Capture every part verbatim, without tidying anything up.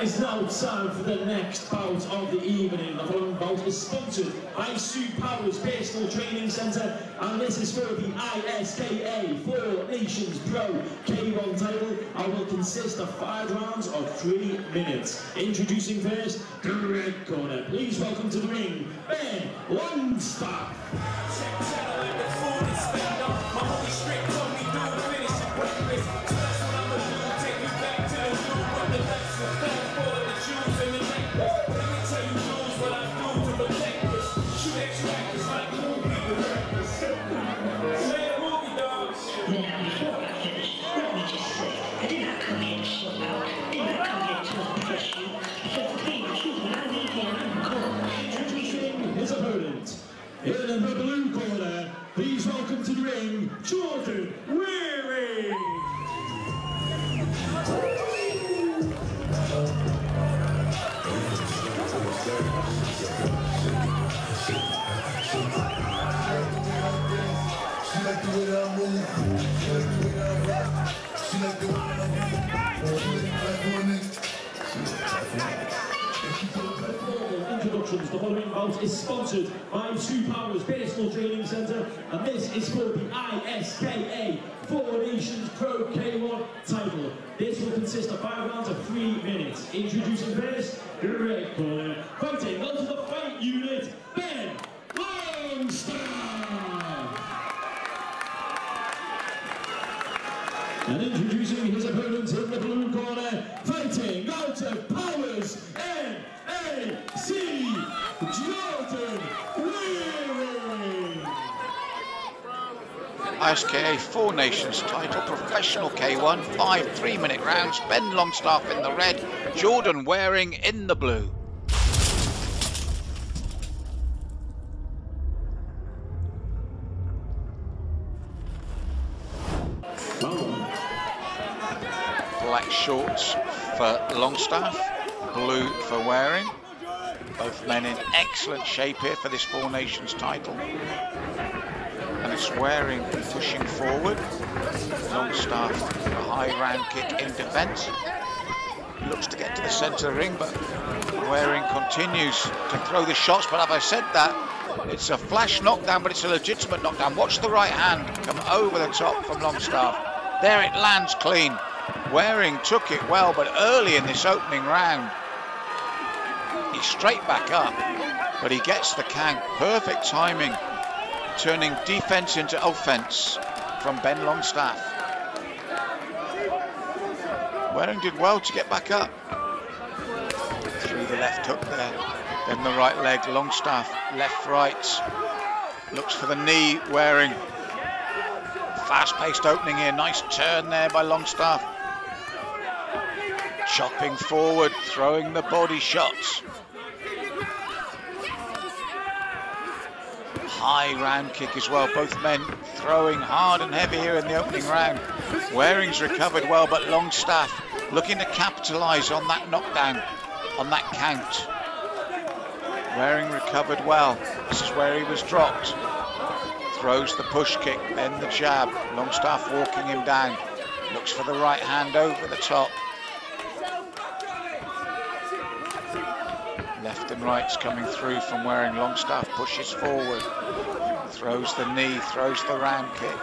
is now time for the next bout of the evening. The following bout is sponsored by Sue Powers Personal Training Centre, and this is for the I S K A Four Nations Pro K one title, and will consist of five rounds of three minutes. Introducing first, the red corner. Please welcome to the ring, Ben Longstaff. His opponent, in the blue corner, please welcome to the ring, Jordan Weary. She like the way that I move, she like the way that I rock, she like the way that I move, she like Introductions. The following bout is sponsored by Sue Powers Personal Training Centre, and this is for the I S K A Four Nations Pro K one title. This will consist of five rounds of three minutes. Introducing first, the red corner, fighting onto the fight unit, Ben Longstaff. And introducing his opponent in the blue corner, fighting out of Powers N A C, Jordan Weary. I S K A Four Nations title, professional K one, five three-minute rounds. Ben Longstaff in the red, Jordan Wearing in the blue. Black shorts for Longstaff, blue for Wearing. Both men in excellent shape here for this Four Nations title. And it's Wearing pushing forward. Longstaff, a high round kick in defence. Looks to get to the centre of the ring, but Wearing continues to throw the shots. But as I said that, it's a flash knockdown, but it's a legitimate knockdown. Watch the right hand come over the top from Longstaff. There it lands clean. Wearing took it well, but early in this opening round, he's straight back up, but he gets the count. Perfect timing, turning defence into offence from Ben Longstaff. Wearing did well to get back up. Through the left hook there, then the right leg, Longstaff, left, right. Looks for the knee, Wearing. Fast-paced opening here, nice turn there by Longstaff. Chopping forward, throwing the body shots. High round kick as well, both men throwing hard and heavy here in the opening round. Wearing's recovered well, but Longstaff looking to capitalise on that knockdown, on that count. Wearing recovered well. This is where he was dropped. Throws the push kick, then the jab. Longstaff walking him down. Looks for the right hand over the top. Left and right's coming through from Wearing. Longstaff pushes forward. Throws the knee, throws the round kick.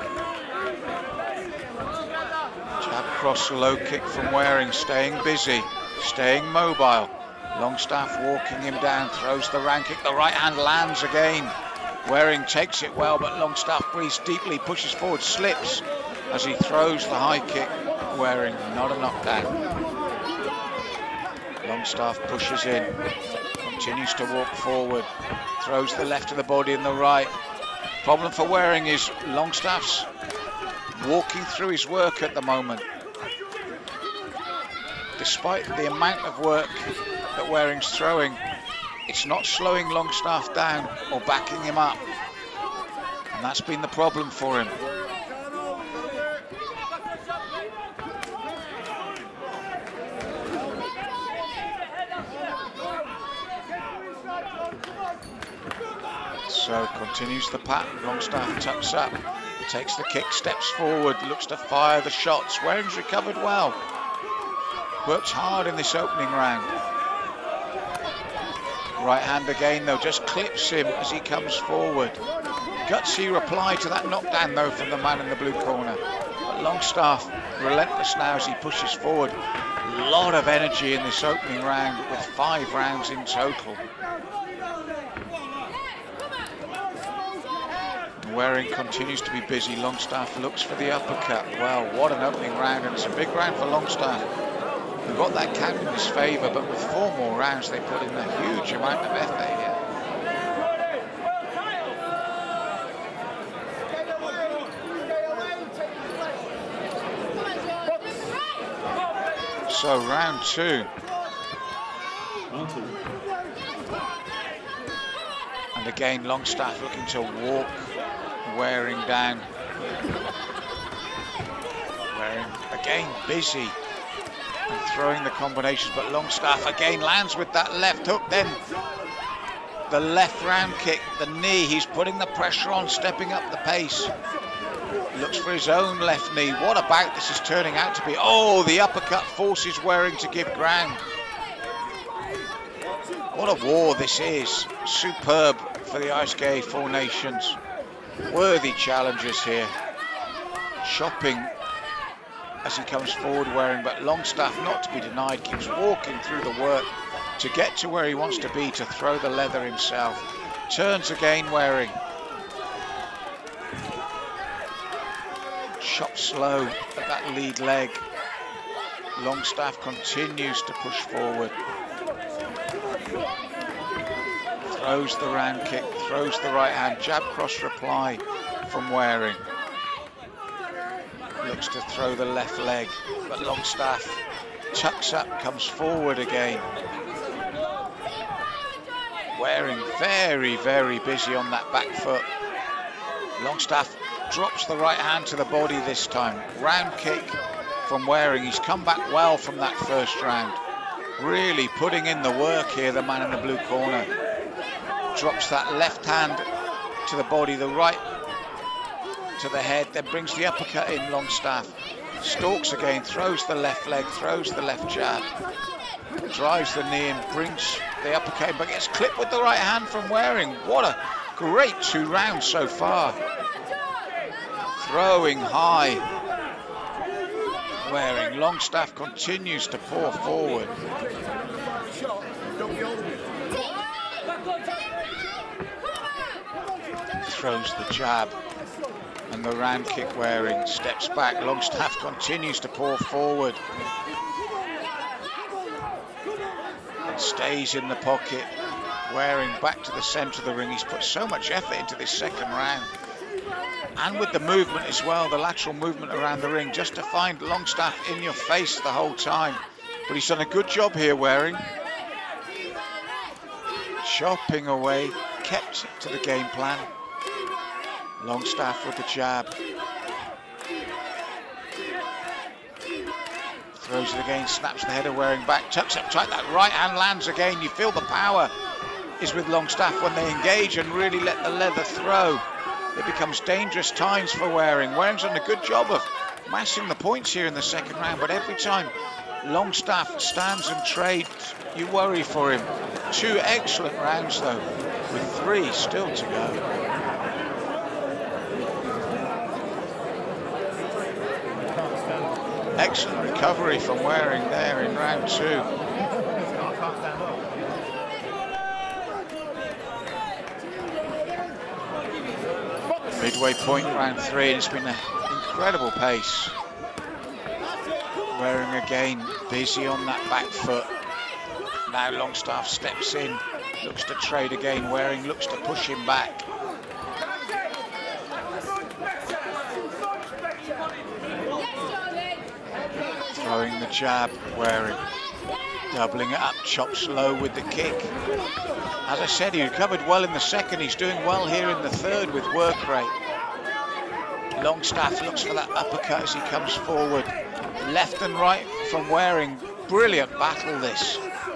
Jab cross low kick from Wearing, staying busy, staying mobile. Longstaff walking him down, throws the round kick. The right hand lands again. Wearing takes it well, but Longstaff breathes deeply, pushes forward, slips as he throws the high kick. Wearing, not a knockdown. Longstaff pushes in, continues to walk forward, throws the left of the body and the right. Problem for Wearing is Longstaff's walking through his work at the moment. Despite the amount of work that Wearing's throwing, it's not slowing Longstaff down or backing him up, and that's been the problem for him. So continues the pattern. Longstaff tucks up, takes the kick, steps forward, looks to fire the shots. Wearing's recovered well. Works hard in this opening round. Right hand again though, just clips him as he comes forward. Gutsy reply to that knockdown though from the man in the blue corner. But Longstaff relentless now as he pushes forward. A lot of energy in this opening round with five rounds in total. Waring continues to be busy. Longstaff looks for the uppercut. Well, what an opening round, and it's a big round for Longstaff. We've got that count in his favour, but with four more rounds, they put in a huge amount of effort here. So round two. And again, Longstaff looking to walk Waring down. Waring again busy and throwing the combinations, but Longstaff again lands with that left hook, then the left round kick, the knee. He's putting the pressure on, stepping up the pace. Looks for his own left knee. What a bout this is turning out to be. Oh, the uppercut forces Waring to give ground. What a war this is. Superb for the I S K A Four Nations. Worthy challengers here. Chopping as he comes forward, Waring, but Longstaff, not to be denied, keeps walking through the work to get to where he wants to be, to throw the leather himself. Turns again, Waring. Chops slow at that lead leg. Longstaff continues to push forward. Throws the round kick, throws the right hand, jab cross reply from Waring. Looks to throw the left leg, but Longstaff tucks up, comes forward again. Waring very, very busy on that back foot. Longstaff drops the right hand to the body this time. Round kick from Waring. He's come back well from that first round. Really putting in the work here, the man in the blue corner. Drops that left hand to the body, the right to the head, then brings the uppercut in. Longstaff stalks again, throws the left leg, throws the left jab, drives the knee in, brings the uppercut in, but gets clipped with the right hand from Waring. What a great two rounds so far. Throwing high. Waring. Longstaff continues to pour forward. Throws the jab and the round kick. Waring steps back. Longstaff continues to pour forward and stays in the pocket. Waring back to the centre of the ring. He's put so much effort into this second round, and with the movement as well, the lateral movement around the ring, just to find Longstaff in your face the whole time. But he's done a good job here, Waring. Chopping away, kept to the game plan. Longstaff with the jab. Throws it again, snaps the head of Waring back, tucks up tight, that right hand lands again. You feel the power is with Longstaff when they engage and really let the leather throw. It becomes dangerous times for Waring. Waring's done a good job of massing the points here in the second round, but every time Longstaff stands and trades, you worry for him. Two excellent rounds though, with three still to go. Excellent recovery from Waring there in round two. Midway point, round three, and it's been an incredible pace. Waring again, busy on that back foot. Now Longstaff steps in, looks to trade again. Waring looks to push him back. Throwing the jab, Waring. Doubling it up, chops low with the kick. As I said, he recovered well in the second. He's doing well here in the third with work rate. Longstaff looks for that uppercut as he comes forward. Left and right from Waring. Brilliant battle this.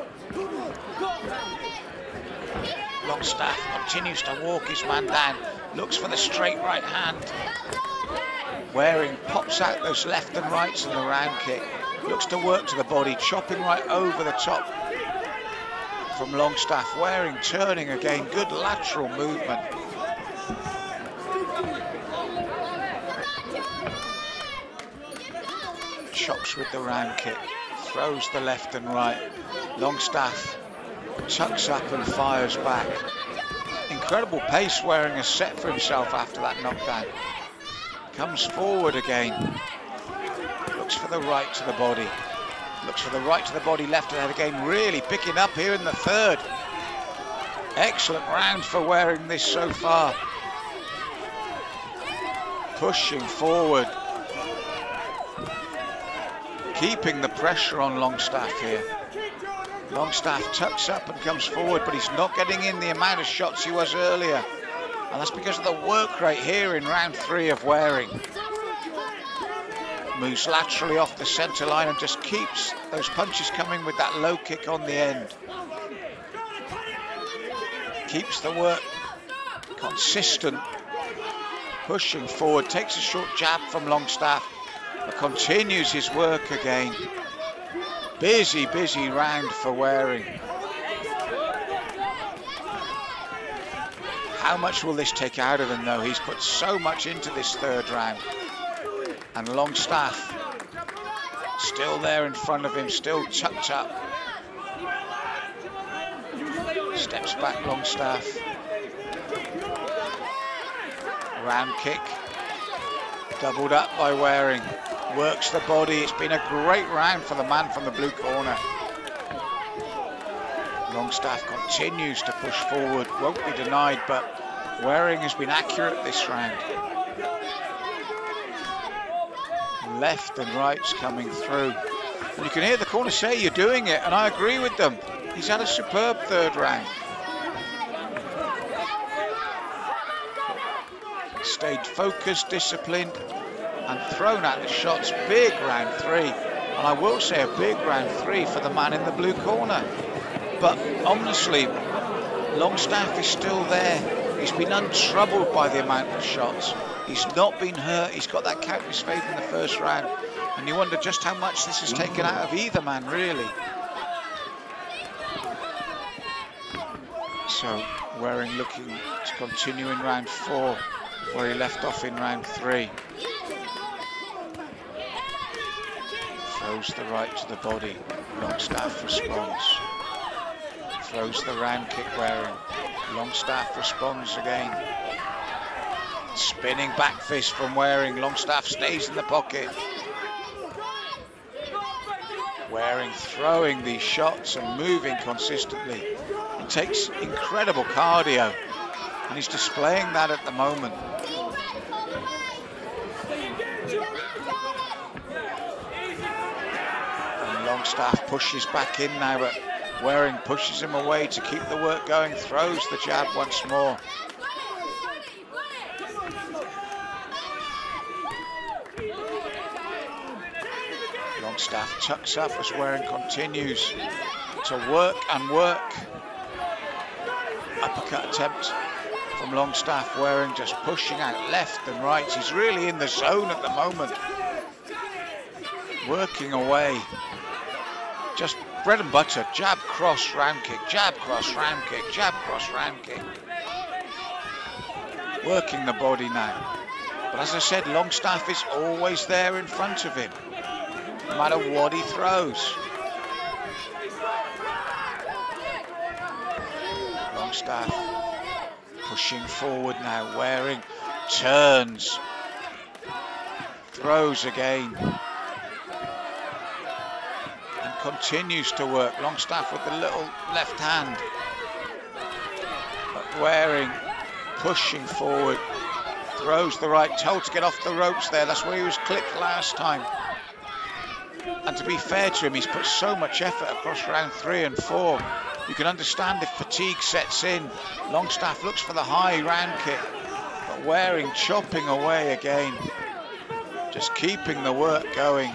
Longstaff continues to walk his man down. Looks for the straight right hand. Waring pops out those left and rights in the round kick. Looks to work to the body, chopping right over the top from Longstaff. Waring turning again, good lateral movement. Chops with the round kick, throws the left and right. Longstaff tucks up and fires back. Incredible pace Waring has set for himself after that knockdown. Comes forward again. Looks for the right to the body. Looks for the right to the body, left and head again. Really picking up here in the third. Excellent round for Waring this so far. Pushing forward. Keeping the pressure on Longstaff here. Longstaff tucks up and comes forward, but he's not getting in the amount of shots he was earlier. And that's because of the work rate here in round three of Waring. Moves laterally off the centre line and just keeps those punches coming with that low kick on the end. Keeps the work consistent. Pushing forward, takes a short jab from Longstaff, but continues his work again. Busy, busy round for Waring. How much will this take out of him though? He's put so much into this third round. And Longstaff still there in front of him, still tucked up. Steps back Longstaff. Round kick. Doubled up by Waring. Works the body. It's been a great round for the man from the blue corner. Longstaff continues to push forward. Won't be denied, but Waring has been accurate this round. Left and right's coming through. And you can hear the corner say you're doing it, and I agree with them. He's had a superb third round. Stayed focused, disciplined, and thrown at the shots. Big round three. And I will say a big round three for the man in the blue corner. But honestly, Longstaff is still there. He's been untroubled by the amount of shots. He's not been hurt. He's got that count in his favour in the first round. And you wonder just how much this has taken out of either man, really. So, Waring looking to continue in round four, where he left off in round three. Throws the right to the body. Longstaff responds. Throws the round kick Waring. Longstaff responds again. Spinning back fist from Waring. Longstaff stays in the pocket. Waring throwing these shots and moving consistently. It takes incredible cardio, and he's displaying that at the moment. And Longstaff pushes back in now, but Waring pushes him away to keep the work going, throws the jab once more. Longstaff tucks up as Waring continues to work and work. Uppercut attempt from Longstaff. Waring just pushing out left and right. He's really in the zone at the moment. Working away. Just bread and butter. Jab, cross, round kick. Jab, cross, round kick. Jab, cross, round kick. Working the body now. But as I said, Longstaff is always there in front of him, no matter what he throws. Longstaff pushing forward now. Waring turns, throws again, and continues to work. Longstaff with the little left hand, but Waring pushing forward, throws the right, told to get off the ropes there. That's where he was clipped last time. And to be fair to him, he's put so much effort across round three and four. You can understand if fatigue sets in. Longstaff looks for the high round kick, but Waring chopping away again. Just keeping the work going.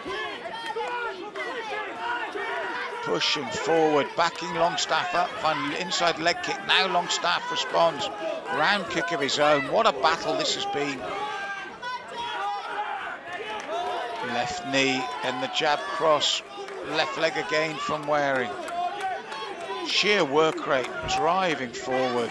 Pushing forward, backing Longstaff up, finally inside leg kick. Now Longstaff responds. Round kick of his own. What a battle this has been. Left knee and the jab cross, left leg again from Waring. Sheer work rate, driving forward.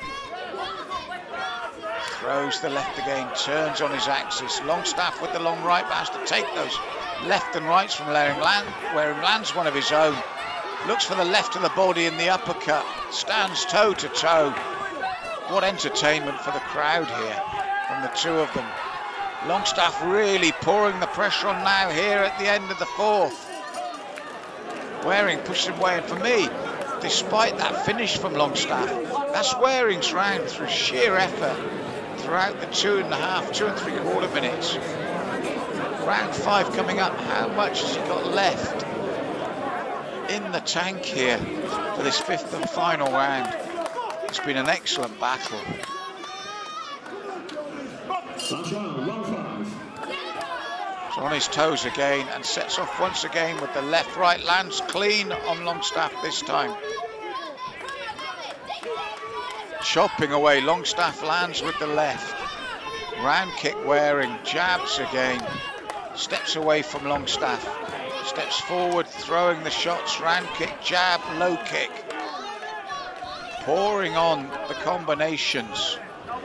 Throws the left again, turns on his axis. Longstaff with the long right, but has to take those left and rights from Waring. Land, Waring lands one of his own. Looks for the left of the body in the uppercut. Stands toe to toe. What entertainment for the crowd here from the two of them. Longstaff really pouring the pressure on now here at the end of the fourth. Waring pushes him away, and for me, despite that finish from Longstaff, that's Waring's round through sheer effort throughout the two and a half, two and three quarter minutes. Round five coming up. How much has he got left in the tank here for this fifth and final round? It's been an excellent battle. Last round, round five. So on his toes again and sets off once again with the left right, lands clean on Longstaff this time. Chopping away, Longstaff lands with the left. Round kick Waring, jabs again. Steps away from Longstaff. Steps forward, throwing the shots, round kick, jab, low kick. Pouring on the combinations.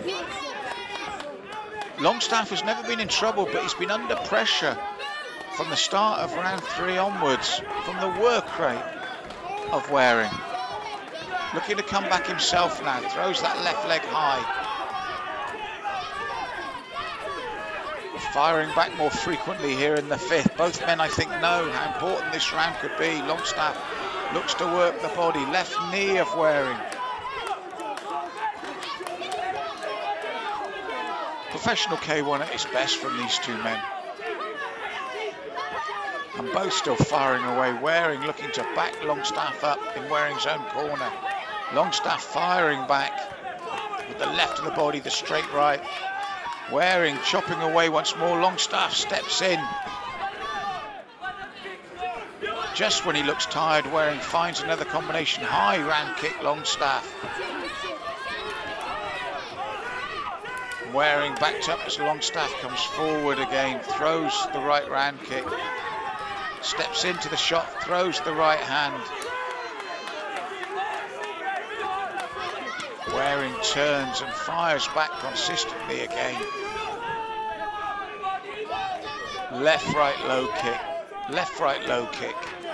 Longstaff has never been in trouble, but he's been under pressure from the start of round three onwards from the work rate of Waring. Looking to come back himself now, throws that left leg high. Firing back more frequently here in the fifth. Both men, I think, know how important this round could be. Longstaff looks to work the body, left knee of Waring. Professional K one at its best from these two men. And both still firing away. Waring looking to back Longstaff up in Waring's own corner. Longstaff firing back with the left of the body, the straight right. Waring chopping away once more. Longstaff steps in. Just when he looks tired, Waring finds another combination. High round kick, Longstaff. Waring backed up as Longstaff comes forward again, throws the right round kick, steps into the shot, throws the right hand. Waring turns and fires back consistently again. Left, right, low kick, left, right, low kick.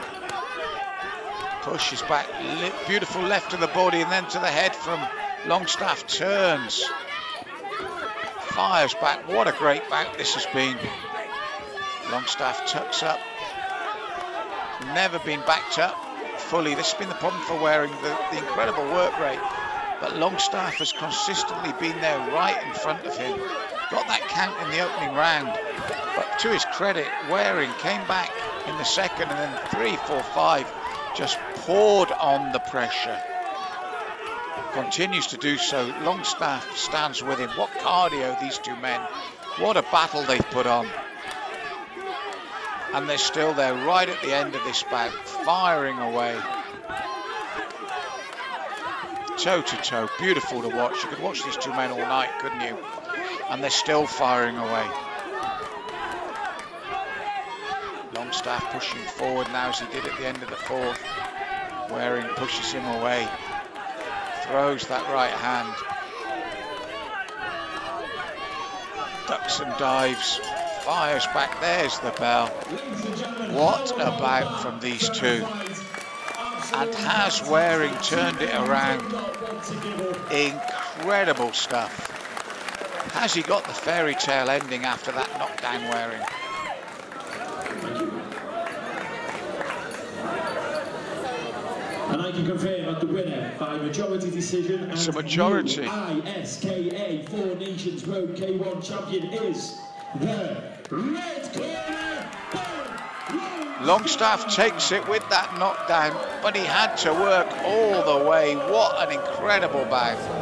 Pushes back, beautiful left to the body and then to the head from Longstaff, turns. Fires back. What a great bout this has been. Longstaff tucks up. Never been backed up fully. This has been the problem for Waring, the, the incredible work rate. But Longstaff has consistently been there right in front of him. Got that count in the opening round. But to his credit, Waring came back in the second, and then three, four, five just poured on the pressure. Continues to do so. Longstaff stands with him. What cardio, these two men. What a battle they've put on. And they're still there right at the end of this bout, firing away. Toe to toe, beautiful to watch. You could watch these two men all night, couldn't you? And they're still firing away. Longstaff pushing forward now as he did at the end of the fourth. Waring pushes him away. Throws that right hand. Ducks and dives. Fires back. There's the bell. What a bout from these two. And has Waring turned it around? Incredible stuff. Has he got the fairy tale ending after that knockdown, Waring? And I can confirm that the winner by majority decision and it's a majority. new I S K A Four Nations Road K one champion is the red corner. Longstaff takes it with that knockdown, but he had to work all the way. What an incredible bout.